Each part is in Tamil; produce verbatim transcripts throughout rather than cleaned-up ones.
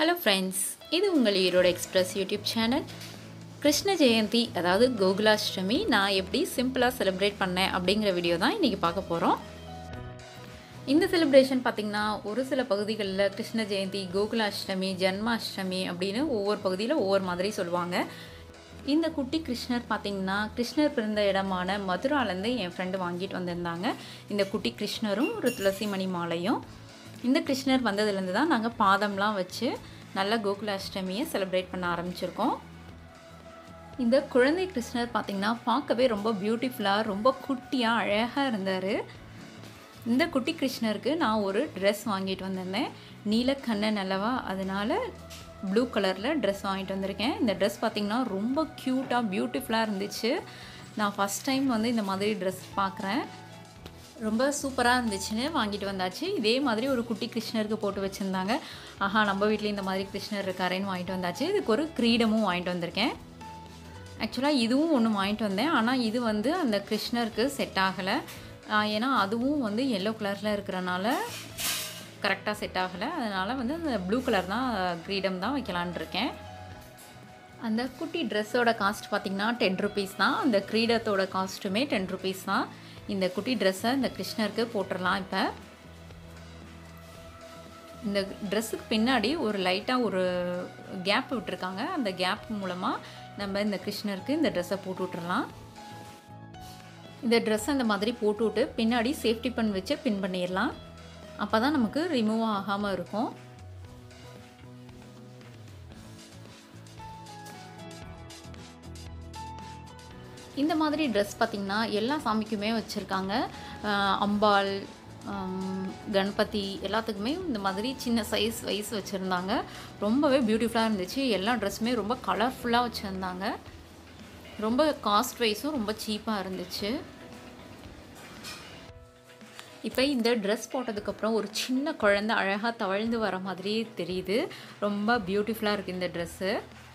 ஹலோ ஃப்ரெண்ட்ஸ், இது உங்கள் Erode express YouTube channel. Krishna Jayanthi அதாவது கோகுலாஷ்டமி நான் எப்படி சிம்பிளாக செலிப்ரேட் பண்ணேன் அப்படிங்கிற வீடியோ தான் இன்றைக்கி பார்க்க போகிறோம். இந்த செலிப்ரேஷன் பார்த்திங்கன்னா ஒரு சில பகுதிகளில் கிருஷ்ண ஜெயந்தி, கோகுலாஷ்டமி, ஜென்மாஷ்டமி அப்படின்னு ஒவ்வொரு பகுதியில் ஒவ்வொரு மாதிரி சொல்லுவாங்க. இந்த குட்டி கிருஷ்ணர் பார்த்திங்கன்னா கிருஷ்ணர் பிறந்த இடமான மதுராலேருந்து என் ஃப்ரெண்டு வாங்கிட்டு வந்திருந்தாங்க. இந்த குட்டி கிருஷ்ணரும் ஒரு துளசி மணி மாலையும். இந்த கிருஷ்ணர் வந்ததுலேருந்து தான் நாங்கள் பாதம்லாம் வச்சு நல்ல கோகுலாஷ்டமியை செலிப்ரேட் பண்ண ஆரம்பிச்சிருக்கோம். இந்த குழந்தை கிருஷ்ணர் பார்த்திங்கன்னா பார்க்கவே ரொம்ப பியூட்டிஃபுல்லாக, ரொம்ப குட்டியாக அழகாக இருந்தார். இந்த குட்டி கிருஷ்ணருக்கு நான் ஒரு ட்ரெஸ் வாங்கிட்டு வந்திருந்தேன். நீலக்கண்ணன் அல்லவா, அதனால் ப்ளூ கலரில் ட்ரெஸ் வாங்கிட்டு வந்திருக்கேன். இந்த ட்ரெஸ் பார்த்திங்கன்னா ரொம்ப க்யூட்டாக பியூட்டிஃபுல்லாக இருந்துச்சு. நான் ஃபஸ்ட் டைம் வந்து இந்த மாதிரி ட்ரெஸ் பார்க்குறேன். ரொம்ப சூப்பராக இருந்துச்சுன்னு வாங்கிட்டு வந்தாச்சு. இதே மாதிரி ஒரு குட்டி கிருஷ்ணருக்கு போட்டு வச்சுருந்தாங்க. ஆஹா, நம்ம வீட்டில் இந்த மாதிரி கிருஷ்ணர் இருக்காரேன்னு வாங்கிட்டு வந்தாச்சு. இதுக்கு ஒரு கிரீடமும் வாங்கிட்டு வந்திருக்கேன். ஆக்சுவலாக இதுவும் ஒன்று வாங்கிட்டு வந்தேன், ஆனால் இது வந்து அந்த கிருஷ்ணருக்கு செட் ஆகலை. ஏன்னா அதுவும் வந்து எல்லோ கலரில் இருக்கிறனால கரெக்டாக செட் ஆகலை. அதனால் வந்து அந்த ப்ளூ கலர் தான் கிரீடம் தான் வைக்கலான் இருக்கேன். அந்த குட்டி ட்ரெஸ்ஸோட காஸ்ட் பார்த்திங்கன்னா டென் ருபீஸ் தான். அந்த கிரீடத்தோட காஸ்ட்டுமே டென் ருபீஸ் தான். இந்த குட்டி ட்ரெஸ்ஸை இந்த கிருஷ்ணருக்கு போட்டுடலாம். இப்போ இந்த ட்ரெஸ்ஸுக்கு பின்னாடி ஒரு லைட்டாக ஒரு கேப் விட்டுருக்காங்க. அந்த கேப் மூலமாக நம்ம இந்த கிருஷ்ணருக்கு இந்த ட்ரெஸ்ஸை போட்டு விட்டுறலாம். இந்த ட்ரெஸ்ஸை அந்த மாதிரி போட்டு விட்டு பின்னாடி சேஃப்டி பன் வச்சு பின் பண்ணிடலாம். அப்போ தான் நமக்கு ரிமூவ் ஆகாமல் இருக்கும். இந்த மாதிரி ட்ரெஸ் பார்த்திங்கன்னா எல்லா சாமிக்குமே வச்சுருக்காங்க. அம்பாள், கணபதி எல்லாத்துக்குமே இந்த மாதிரி சின்ன சைஸ் வைஸ் வச்சுருந்தாங்க. ரொம்பவே பியூட்டிஃபுல்லாக இருந்துச்சு. எல்லா ட்ரெஸ்ஸுமே ரொம்ப கலர்ஃபுல்லாக வச்சுருந்தாங்க. ரொம்ப காஸ்ட் வைஸும் ரொம்ப சீப்பாக இருந்துச்சு. இப்போ இந்த ட்ரெஸ் போட்டதுக்கப்புறம் ஒரு சின்ன குழந்தை அழகாக தவழ்ந்து வர மாதிரி தெரியுது. ரொம்ப பியூட்டிஃபுல்லாக இருக்குது இந்த ட்ரெஸ்ஸு.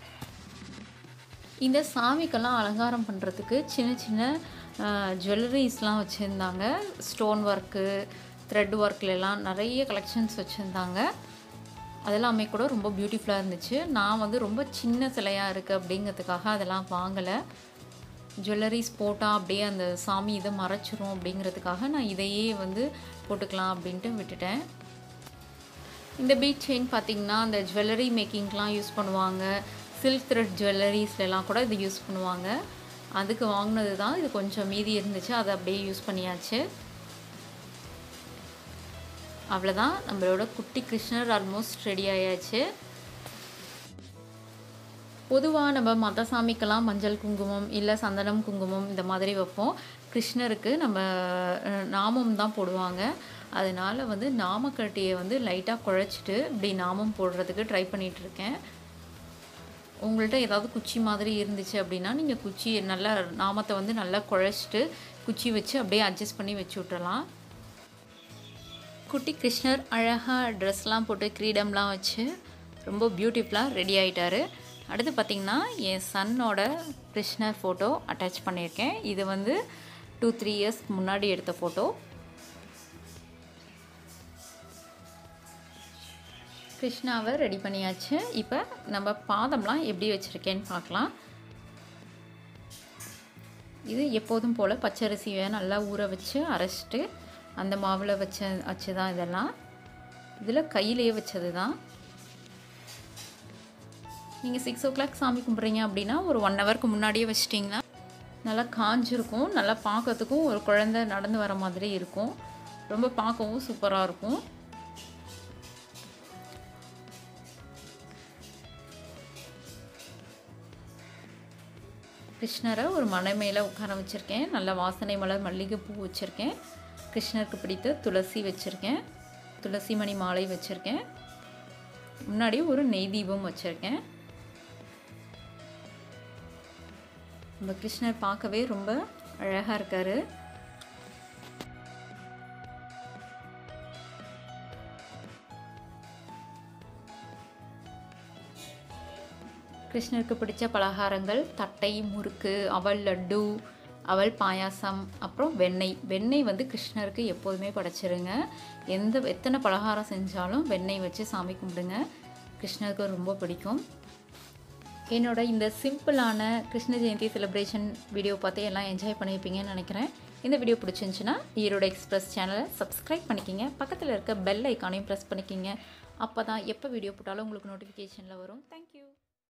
இந்த சாமிக்கெல்லாம் அலங்காரம் பண்ணுறதுக்கு சின்ன சின்ன ஜுவல்லரிஸ்லாம் வச்சுருந்தாங்க. ஸ்டோன் ஒர்க்கு, த்ரெட் ஒர்க்லலாம் நிறைய கலெக்ஷன்ஸ் வச்சுருந்தாங்க. அதெல்லாமே கூட ரொம்ப பியூட்டிஃபுல்லாக இருந்துச்சு. நான் வந்து ரொம்ப சின்ன சிலையாக இருக்குது அப்படிங்கிறதுக்காக அதெல்லாம் வாங்கலை. ஜுவல்லரிஸ் போட்டால் அப்படியே அந்த சாமி இதை மறைச்சிரும் அப்படிங்கிறதுக்காக நான் இதையே வந்து போட்டுக்கலாம் அப்படின்ட்டு விட்டுட்டேன். இந்த பீட் செயின் பார்த்திங்கன்னா அந்த ஜுவல்லரி மேக்கிங்லாம் யூஸ் பண்ணுவாங்க. சில்க் த்ரெட் ஜுவல்லரிஸ்லாம் கூட இது யூஸ் பண்ணுவாங்க. அதுக்கு வாங்கினது தான். இது கொஞ்சம் மீதி இருந்துச்சு, அதை அப்படியே யூஸ் பண்ணியாச்சு. அவ்வளோதான், நம்மளோட குட்டி கிருஷ்ணர் ஆல்மோஸ்ட் ரெடி ஆயாச்சு. பொதுவாக நம்ம மற்ற சாமிக்கெல்லாம் மஞ்சள் குங்குமம் இல்லை சந்தனம் குங்குமம் இந்த மாதிரி வைப்போம். கிருஷ்ணருக்கு நம்ம நாமம் தான் போடுவாங்க. அதனால் வந்து நாமக்கட்டியை வந்து லைட்டாக குழைச்சிட்டு இப்படி நாமம் போடுறதுக்கு ட்ரை பண்ணிகிட்ருக்கேன். உங்கள்கிட்ட ஏதாவது குச்சி மாதிரி இருந்துச்சு அப்படின்னா நீங்கள் குச்சி நல்லா நாமத்தை வந்து நல்லா குழைச்சிட்டு குச்சி வச்சு அப்படியே அட்ஜஸ்ட் பண்ணி வச்சு விட்டுறலாம். குட்டி கிருஷ்ணர் அழகாக ட்ரெஸ்லாம் போட்டு கிரீடம்லாம் வச்சு ரொம்ப பியூட்டிஃபுல்லாக ரெடி ஆகிட்டார். அடுத்து பார்த்திங்கன்னா என் சன்னோட கிருஷ்ணர் ஃபோட்டோ அட்டாச் பண்ணியிருக்கேன். இது வந்து டூ த்ரீ இயர்ஸ்க்கு முன்னாடி எடுத்த ஃபோட்டோ. கிருஷ்ணாவை ரெடி பண்ணியாச்சு. இப்போ நம்ம பாதம்லாம் எப்படி வச்சுருக்கேன்னு பார்க்கலாம். இது எப்போதும் போல் பச்சரிசியை நல்லா ஊற வச்சு அரைச்சிட்டு அந்த மாவில் வச்ச வச்சு தான் இதெல்லாம். இதில் கையிலேயே வச்சது தான். நீங்கள் சிக்ஸ் ஓ கிளாக் சாமி கும்பிட்றீங்க அப்படின்னா ஒரு ஒன் ஹவருக்கு முன்னாடியே வச்சிட்டிங்கன்னா நல்லா காஞ்சிருக்கும். நல்லா பார்க்கறதுக்கும் ஒரு குழந்தை நடந்து வர மாதிரி இருக்கும். ரொம்ப பார்க்கவும் சூப்பராக இருக்கும். கிருஷ்ணரை ஒரு மலை மேலே உட்கார வச்சுருக்கேன். நல்ல வாசனை மலர் மல்லிகைப்பூ வச்சுருக்கேன். கிருஷ்ணருக்கு பிடித்த துளசி வச்சுருக்கேன். துளசி மணி மாலை வச்சுருக்கேன். முன்னாடி ஒரு நெய் தீபம் வச்சுருக்கேன். நம்ம கிருஷ்ணர் பார்க்கவே ரொம்ப அழகாக இருக்கார். கிருஷ்ணருக்கு பிடிச்ச பலகாரங்கள் தட்டை, முறுக்கு, அவல் லட்டு, அவல் பாயாசம், அப்புறம் வெண்ணெய். வெண்ணெய் வந்து கிருஷ்ணருக்கு எப்போதுமே படைச்சிருங்க. எந்த எத்தனை பலகாரம் செஞ்சாலும் வெண்ணெய் வச்சு சாமி கும்பிடுங்க. கிருஷ்ணருக்கு ரொம்ப பிடிக்கும். என்னோட இந்த சிம்பிளான கிருஷ்ண ஜெயந்தி செலிப்ரேஷன் வீடியோ பார்த்து எல்லாம் என்ஜாய் பண்ணியிருப்பீங்கன்னு நினைக்கிறேன். இந்த வீடியோ பிடிச்சிருந்துச்சுன்னா ஈரோடு எக்ஸ்பிரஸ் சேனலை சப்ஸ்கிரைப் பண்ணிக்கிங்க. பக்கத்தில் இருக்க பெல் ஐக்கானையும் ப்ரெஸ் பண்ணிக்கிங்க. அப்போ தான் எப்போ வீடியோ போட்டாலும் உங்களுக்கு நோட்டிஃபிகேஷனில் வரும். தேங்க்யூ.